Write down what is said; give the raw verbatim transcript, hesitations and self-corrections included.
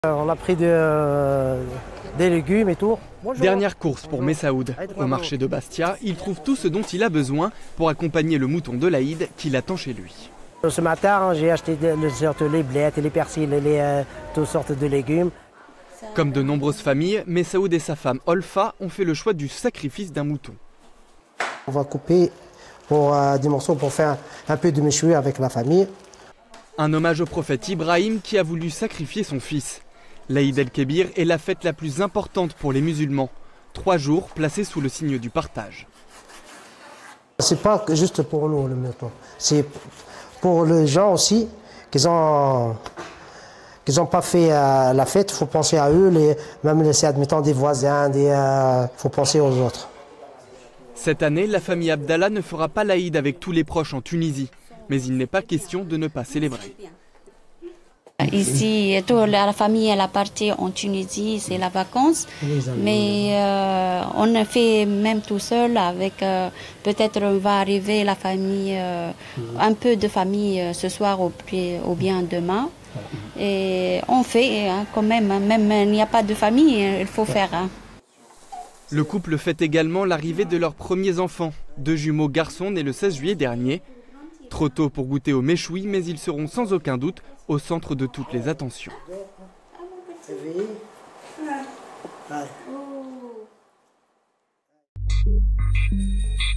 On a pris de, euh, des légumes et tout. Bonjour. Dernière course pour Messaoud. Au marché de Bastia, il trouve tout ce dont il a besoin pour accompagner le mouton de l'Aïd qui l'attend chez lui. Ce matin, j'ai acheté les blettes, les persils, les, euh, toutes sortes de légumes. Comme de nombreuses familles, Messaoud et sa femme Olfa ont fait le choix du sacrifice d'un mouton. On va couper pour, euh, des morceaux pour faire un peu de méchoui avec la famille. Un hommage au prophète Ibrahim qui a voulu sacrifier son fils. L'Aïd el-Kébir est la fête la plus importante pour les musulmans. Trois jours placés sous le signe du partage. C'est pas juste pour nous le mouton, c'est pour les gens aussi qui ont qui n'ont pas fait euh, la fête. Il faut penser à eux, les, même laisser admettons des voisins, il euh, faut penser aux autres. Cette année, la famille Abdallah ne fera pas l'Aïd avec tous les proches en Tunisie. Mais il n'est pas question de ne pas célébrer. Ici, toute la famille elle est partie en Tunisie, c'est la vacance. Mais euh, on a fait même tout seul avec, euh, peut-être on va arriver la famille, euh, un peu de famille euh, ce soir ou, ou bien demain. Et on fait hein, quand même, même il n'y a pas de famille, il faut faire. Hein. Le couple fête également l'arrivée de leurs premiers enfants, deux jumeaux garçons nés le seize juillet dernier. Trop tôt pour goûter au méchoui, mais ils seront sans aucun doute au centre de toutes les attentions. Ouais.